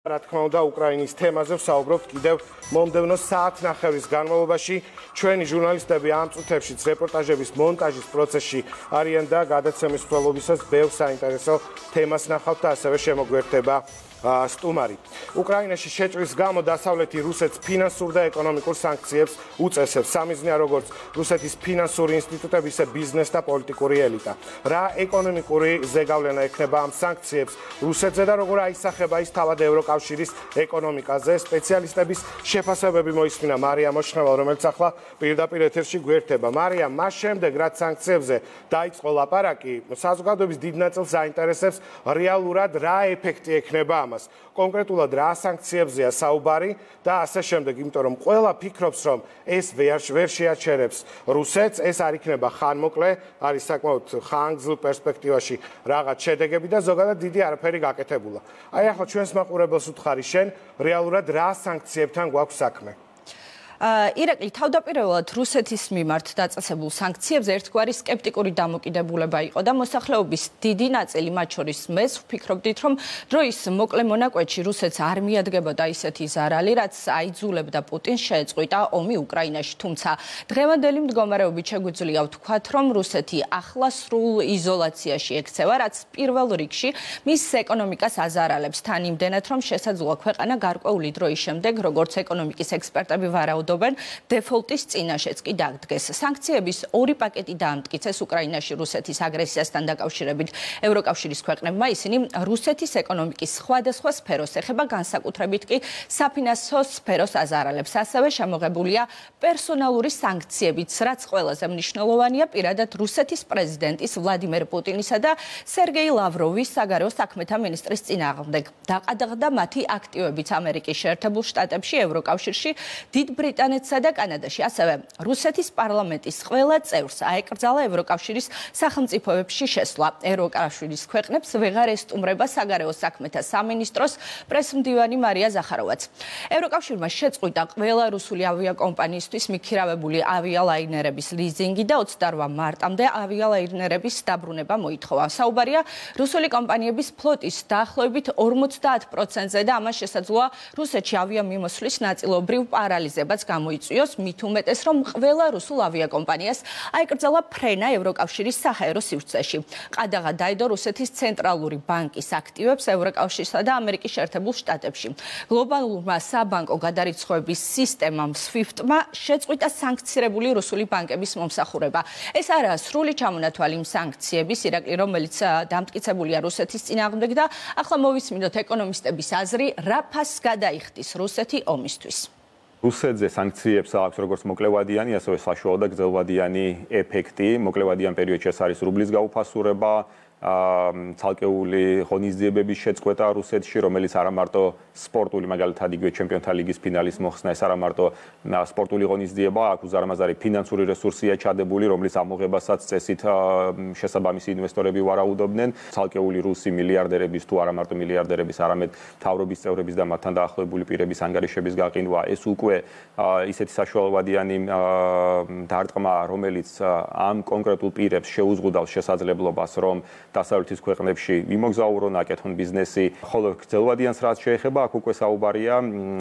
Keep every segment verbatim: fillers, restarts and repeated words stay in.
რა თქმა უნდა, უკრაინის თემაზე ვსაუბრობთ კიდევ მომდევნო საათნახევრის განმავლობაში. ჩვენი ჟურნალისტები ამ წუთებშიც რეპორტაჟების მონტაჟის პროცესში არიან და გადაცემის მსვლელობისას ბევრ საინტერესო თემას ნახავთ და ასევე შემოგვერთება სტუმარი. უკრაინაში შეჭრის გამო დასავლეთი რუსეთს ფინანსურ და ეკონომიკურ სანქციებს უწესებს. სამიზნეა როგორც რუსეთის ფინანსური ინსტიტუტები, ისე ბიზნეს და პოლიტიკური ელიტა. რა ეკონომიკური ზეგავლენა ექნება ამ სანქციებს რუსეთზე და როგორ აისახება ის თავად ევროკავშირის ეკონომიკაზე? სპეციალისტების შეფასებები მოისმინა მარია მოშნევალ, რომელიც ახლა პირდაპირ ეთერში გვერდება. მარია, მას შემდეგ რაც სანქციებზე დაიწყო ლაპარაკი, საზოგადოების დიდ ნაწილს საინტერესებს რეალურად რა ეფექტი ექნება ამას. კონკრეტულად რა სანქციებზეა საუბარი და ასე შემდეგ, იმიტომ რომ ყველა ფიქრობს, რომ ეს ვერ შეაჩერებს რუსეთს, ეს არ იქნება ხანმოკლე, არის საკმაოდ ხანგრძლივ პერსპექტივაში რაღაც შედეგები და ზოგადად დიდი არაფერი გაკეთებულა. აი ახლა ჩვენს მაყურებელს ვუთხარი, შენ რეალურად რა სანქციებთან გვაქვს საქმე? ირაკლი, თავდაპირველად რუსეთის მიმართ დაწესებულ სანქციებზე ერთგვარი სკეპტიკური დამოკიდებულება იყო და მოსახლეობის დიდი ნაწილი, მათ შორის მეც ვფიქრობდით, რომ დროის მოკლე მონაკვეთში რუსეთს არ მიადგებოდა ისეთი ზარალი, რაც აიძულებდა პუტინს შეეწყვიტა ომი უკრაინაში. თუმცა დღევანდელი მდგომარეობით შეგვიძლია ვთქვათ, რომ რუსეთი ახლა სრულ იზოლაციაში ექცევა, რაც პირველ რიგში მის ეკონომიკას აზარალებს. თან იმდენად, რომ შესაძლოა ქვეყანა გარკვეული დროის შემდეგ, როგორც ეკონომიკის ექსპერტები ვარაუდობენ, დეფოლტის წინაშეც კი დაგდგეს. სანქციების ორი პაკეტი დაამტკიცეს უკრაინაში რუსეთის აგრესიასთან დაკავშირებით ევროკავშირის ქვეყნებმა. ისინი რუსეთის ეკონომიკის სხვადასხვა სფეროს ეხება, განსაკუთრებით კი საფინანსო სფეროს აზარალებს. ასევე შემოღებულია პერსონალური სანქციებიც, რაც ყველაზე მნიშვნელოვანია პირადად რუსეთის პრეზიდენტის ვლადიმერ პუტინისა და სერგეი ლავროვის საგარეო საქმეთა მინისტრის წინააღმდეგ. დაყადაღდა მათი აქტივებიც ამერიკის შეერთებულ შტატებში, ევროკავშირში, დიდ ბრიტანეთსა და კანადაში. ასევე რუსეთის პარლამენტის ყველა წევრს აეკრძალა ევროკავშირის სახელმწიფოებში შესვლა. ევროკავშირის ქვეყნებს ვეღარ ესტუმრება საგარეო საქმეთა სამინისტროს პრესმდივანი მარია ზახაროვაც. ევროკავშირმა შეწყვიტა ყველა რუსული ავიაკომპანიისთვის მიქირავებული ავიალაინერების ლიზინგი და ოცდაორ მარტამდე ავიალაინერების დაბრუნება მოითხოვა. საუბარია რუსული კომპანიების ფლოტის დაახლოებით ორმოცდაათ პროცენტზე და ამას შესაძლოა რუსეთში ავიამიმოსვლის ნაწილობრივ პარალიზებაც გამოიწვიოს, მით უმეტეს, რომ ყველა რუსულ ავიაკომპანიას აეკრძალა ფრენა ევროკავშირის საჰაერო სივრცეში. ყადაღა დაედო რუსეთის ცენტრალური ბანკის აქტივებს ევროკავშირსა და ამერიკის შეერთებულ შტატებში. გლობალურმა საბანკო გადარიცხვების სისტემამ SWIFT-მა შეწყვიტა სანქცირებული რუსული ბანკების მომსახურება. ეს არაა სრული ჩამონათვალი იმ სანქციების, ირაკლი, რომელიც დამტკიცებულია რუსეთის წინააღმდეგ და ახლა მოვისმინოთ ეკონომისტების აზრი, რა ფასს გადაიხდის რუსეთი ომისთვის. რუსეთზე სანქციებს აქვს როგორც მოკლევადიანი, ასევე საშუალო და გრძელვადიანი ეფექტი. მოკლევადიან პერიოდში ეს არის რუბლის გაუფასურება, ცალკეული ღონისძიებების შეწყვეტა რუსეთში, რომელიც არა მარტო სპორტული, მაგალითად იგივე ჩემპიონთა ლიგის ფინალის მოხსნა, ეს არა მარტო სპორტული ღონისძიება, აქ უზარმაზარი ფინანსური რესურსია ჩადებული, რომლის ამოღებასაც წესით შესაბამისი ინვესტორები ვარაუდობდნენ. ცალკეული რუსი მილიარდერების თუ არა მარტო მილიარდერების, არამედ მთავრობის წევრების და მათთან დაახლოებული პირების ანგარიშების გაყინვა, ეს უკვე ისეთი საშუალოვადიანი დარტყმა, რომელიც ამ კონკრეტულ პირებს შეუზღუდავს შესაძლებლობას, რომ დასავლეთის ქვეყნებში იმოგზაურონ, აკეთონ ბიზნესი. ხოლო გრძელვადიანს რაც შეეხება, აქ უკვე საუბარია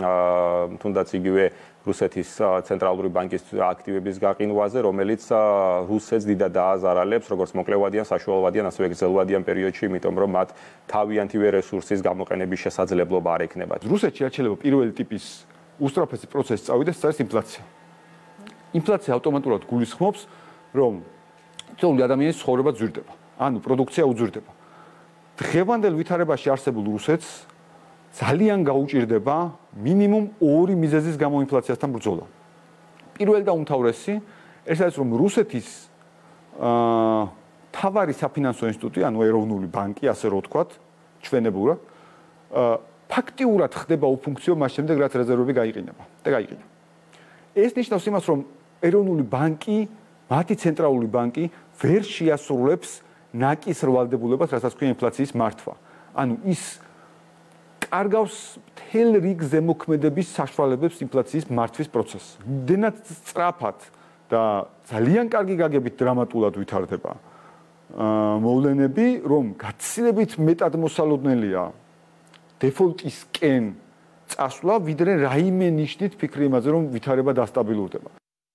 თუნდაც იგივე რუსეთის ცენტრალური ბანკის აქტივების გაყინვაზე, რომელიც რუსეთს დიდად დააზარალებს, როგორც მოკლევადიან, საშუალოვადიან, ასევე გრძელვადიან პერიოდში, იმიტომ რომ მათ თავიანთივე რესურსის გამოყენების შესაძლებლობა არ ექნებათ. რუსეთში აჩელება პირველი ტიპის უსწრაფესი პროცესი წავიდეს, ეს არის ინფლაცია. ინფლაცია ავტომატურად გულისხმობს, რომ წეული ადამიანის ცხოვრება ძვირდება. ანუ პროდუქცია უძვირდება. დღევანდელ ვითარებაში არსებულ რუსეთს ძალიან გაუჭირდება მინიმუმ ორი მიზეზის გამო ინფლაციასთან ბრძოლა. პირველი და უმთავრესი, ეს არის რომ რუსეთის აა თავარი საფინანსო ინსტიტუტი, ანუ ეროვნული ბანკი, ასე რო ვთქვათ, ჩვენებურად, აა ფაქტიურად ხდება უფუნქციო მას შემდეგ, რაც რეზერვები გაიყინება და გაიყინა. ეს ნიშნავს იმას, რომ ეროვნული ბანკი, მათი ცენტრალური ბანკი ვერ შეასრულებს ნაკის რვალდებულებას, რასაც ქვია ინფლაციის მართვა. ანუ ის კარგავს მთელ რიგ ზემოქმედების საშუალებებს ინფლაციის მართვის პროცესს. იმდენად სწრაფად და ძალიან კარგი გაგებით დრამატულად ვითარდება მოვლენები, რომ გაცილებით მეტად მოსალოდნელია დეფოლტისკენ წასვლა, ვიდრე რაიმე ნიშნით ფიქრი იმაზე, რომ ვითარება დასტაბილურდება.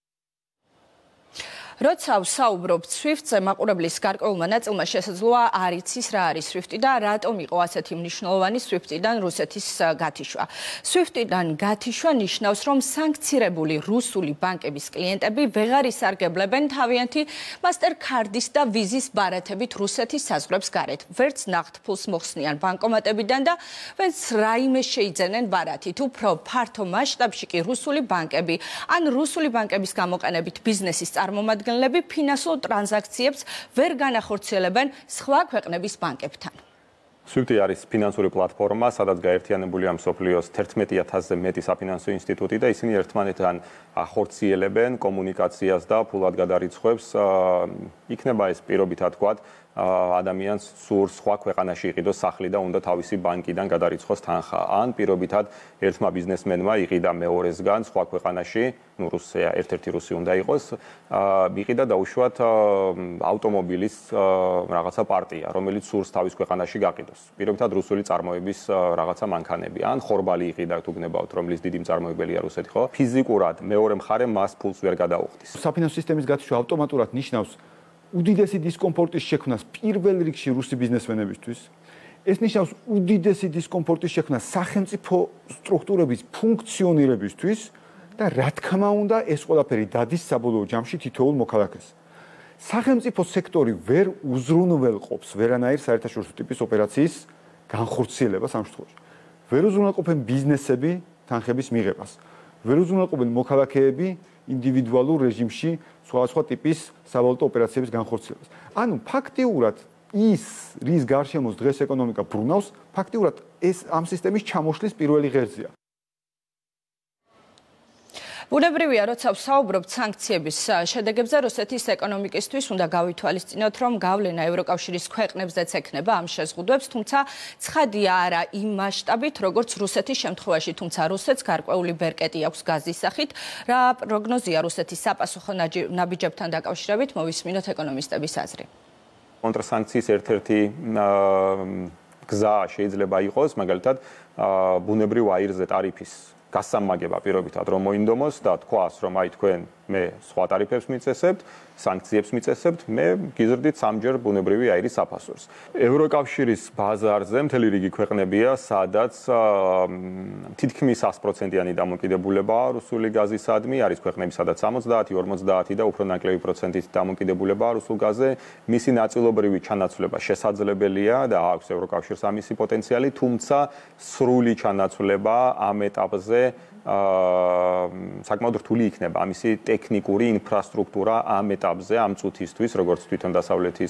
როცა ვსაუბრობთ SWIFT-ზე, მაყურებლის გარკვეულმა ნაწილმა შესაძლოა არ იცის რა არის SWIFT და რატომ იყო ასეთი მნიშვნელოვანი SWIFT-დან რუსეთის გათიშვა. SWIFT-დან გათიშვა ნიშნავს, რომ სანქცირებული რუსული ბანკების კლიენტები ვეღარ ისარგებლებენ თავიანთი MasterCard-ის და Visa-ის ბარათებით რუსეთის საზღვრებს გარეთ. ვერც ნახტფულს მოხსნიან ბანკომატებიდან და ვერც რაიმე შეიძენენ ბარათით. უფრო ფართო მასშტაბში კი რუსული ბანკები ან რუსული ბანკების გამოყენებით ბიზნესის წარმომადგენლები ფინანსურ ტრანზაქციებს ვერ განახორციელებენ სხვა ქვეყნების ბანკებთან. SWIFT არის ფინანსური პლატფორმა, სადაც გაერთიანებულია მსოფლიოს თერთმეტი ათასზე მეტი საფინანსო ინსტიტუტი და ისინი ერთმანეთთან ახორციელებენ კომუნიკაციას და ფულად გადარიცხვებს. იქნება ეს პირობითად თქვათ, ადამიანს სურს სხვა ქვეყანაში იყიდოს სახლი და უნდა თავისი ბანკიდან გადარიცხოს თანხა. ან პირობითად ერთმა ბიზნესმენმა იყიდა მეორესგან სხვა ქვეყანაში, ну რუსია, ერთ-ერთი რუსი უნდა იყოს, იყიდა დაუშვათ ავტომობილის რაღაცა პარტია, რომელიც სურს თავის ქვეყანაში გაყიდოს. პირობითად რუსული წარმოების რაღაცა მანქანები, ან ხორბალი იყიდა, თუ გნებავთ, რომლის დიდი მწარმოებელია რუსეთი, ხო? ფიზიკურად მეორე მხარე მას ფულს ვერ გადაუხდის. საფინანსო სისტემის გათიშვა ავტომატურად ნიშნავს უდიდესი დისკომფორტის შექმნას პირველ რიგში რუსი ბიზნესმენებისთვის. ეს ნიშნავს უდიდესი დისკომფორტის შექმნას სახელმწიფო სტრუქტურების ფუნქციონირებისთვის და რა თქმა უნდა ეს ყველაფერი დადის საბოლოო ჯამში თითოეულ მოქალაქეს. სახელმწიფო სექტორი ვერ უზრუნველყოფს ვერანაირ საერთაშორისო ტიპის ოპერაციის განხორციელებას ამ შემთხვევაში. ვერ უზრუნველყოფენ ბიზნესები თანხების მიღებას. ვერ უზრუნველყოფენ მოქალაქეები ინდივიდუალურ რეჟიმში სხვადასხვა ტიპის სავალუტო ოპერაციების განხორციელებას. ანუ ფაქტიურად ის რის გარშემოს დღეს ეკონომიკა ბრუნავს, ფაქტიურად ეს ამ სისტემის ჩამოშლის პირველი ღერძია. ბუნებრივია, როცა ვსაუბრობთ სანქციების შედეგებზე, რუსეთის ეკონომიკისთვის უნდა გავითვალისწინოთ, რომ გავლენა ევროკავშირის ქვეყნებზეც ექნება ამ შეზღუდვებს, თუმცა ცხადია არა იმ მასშტაბით, როგორც რუსეთის შემთხვევაში, თუმცა რუსეთს გარკვეული ბერკეტი აქვს გაზის სახით. რა პროგნოზია რუსეთის საპასუხო ნაბიჯებთან დაკავშირებით, მოვისმინოთ ეკონომისტების აზრი. კონტრსანქციის ერთ-ერთი გზა შეიძლება იყოს, მაგალითად, ბუნებრივ აირზე ტარიფის გასამაგება პირობითად რომ მოინდომოს და თქვას რომ აი თქვენ მე სხვა ტარიფებს მიწესებთ, სანქციებს მიწესებთ, მე გიზრდით სამჯერ ბუნებრივი აირის საფასურს. ევროკავშირის ბაზარზე მთელი რიგი ქვეყნებია, სადაც თითქმის sto პროცენტიანი დამოკიდებულებაა რუსული გაზისადმი, არის ქვეყნები, სადაც სამოცდაათი, ორმოცდაათი და უფრო ნაკლები პროცენტით დამოკიდებულებაა რუსულ გაზზე. მისი ნაწილობრივი ჩანაცვლება შესაძლებელია და აქვს ევროკავშირს ამისი პოტენციალი, თუმცა სრული ჩანაცვლება ამ ეტაპზე საკმაოდ რთული იქნება ამისი ტექნიკური ინფრასტრუქტურა ამ ეტაპზე ამ წუთისთვის როგორც თვითონ დასავლეთის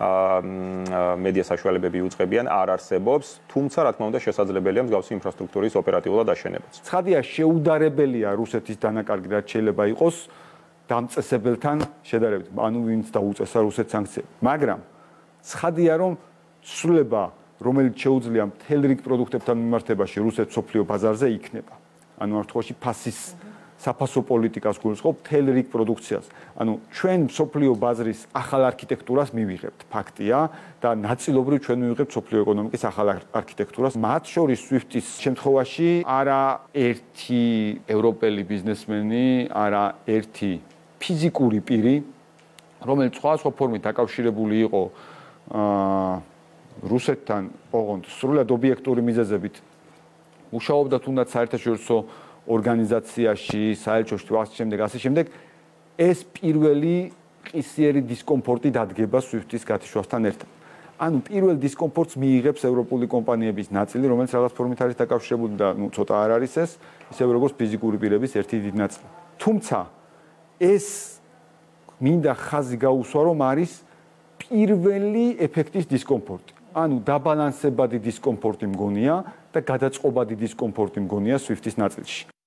მედია საშუალებები უწყებიან არ არსებობს თუმცა რა თქმა უნდა შესაძლებელია მსგავსი ინფრასტრუქტურის ოპერატიულად აშენებაც. ცხადია შეუდარებელია რუსეთის დანაკარგი რაც შეიძლება იყოს დამწესებელთან შედარებით ანუ ვინც დაუწესა რუსეთს სანქციები მაგრამ ცხადია რომ ცვლილება რომელიც შეუძლია მთელ რიგ პროდუქტებთან მიმართებაში რუსეთს სოფლიო ბაზარზე იქნება. ანუ ამ შემთხვევაში ფასის საფასო პოლიტიკას გულისხმობ მთელ რიგ პროდუქციას. ანუ ჩვენ სოფლიო ბაზრის ახალ არქიტექტურას მივიღებთ, ფაქტია და ნაწილობრივ ჩვენ მივიღებთ სოფლიო ეკონომიკის ახალ არქიტექტურას. მათ შორის SWIFT-ის შემთხვევაში არა ერთი ევროპელი ბიზნესმენი, არა ერთი ფიზიკური პირი, რომელიც სხვადასხვა ფორმით დაკავშირებული იყო აა რუსეთთან, ოღონდ სრულად ობიექტური მიზეზებით მუშაობდა თუნდაც საერთაშორისო ორგანიზაციაში, საელჩოში, ასე შემდეგ, ასე შემდეგ, ეს პირველი ყისიერი დისკომფორტი დადგება SWIFT-ის გათიშვასთან ერთად. ანუ პირველ დისკომფორტს მიიღებს ევროპული კომპანიების ნაწილი, რომელიც რაღაც ფორმით არის დაკავშირებული და ნუ ცოტა არ არის ეს, ისევე როგორც ფიზიკური პირების ერთი დიდი ნაწილი. თუმცა ეს მინდა ხაზი გაუსვა, რომ არის პირველი ეფექტის დისკომფორტი. ანუ დაბალანსებადი დისკომფორტი მგონია და გადაწყობადი დისკომფორტი მგონია SWIFT-ის ნაწილში.